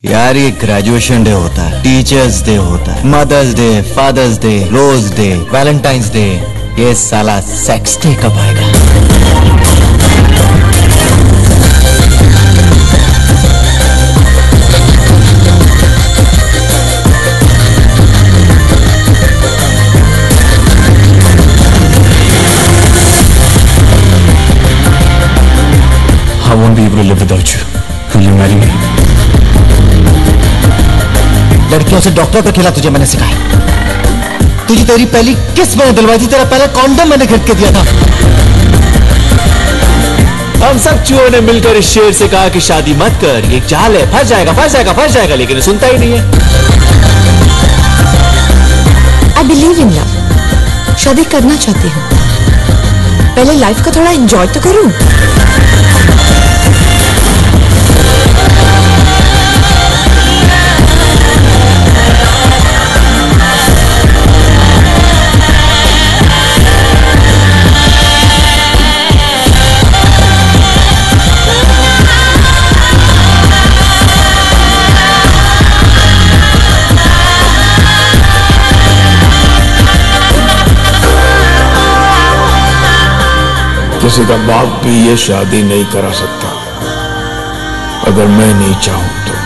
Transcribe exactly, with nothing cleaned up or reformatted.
यार ये graduation day होता है, टीचर्स डे होता है, mothers day, fathers day, rose day, valentines day, ये साला सेक्स डे कब आएगा? I won't be able to live without you. Will you marry me? लड़कियों से डॉक्टर पे खेला तुझे मैंने सिखाया। तुझे तेरी पहली किस मैंने दिलवाई थी, तेरा पहला कॉन्डम मैंने खरीद के दिया था। हम सब चूहों ने मिलकर इस शेर से कहा कि शादी मत कर, ये चाल है, फंस जाएगा फंस जाएगा फंस जाएगा, लेकिन सुनता ही नहीं है। I believe in love. शादी करना चाहती हूँ, पहले लाइफ को थोड़ा एंजॉय तो करूँ। किसी का बाप भी ये शादी नहीं करा सकता अगर मैं नहीं चाहूं तो।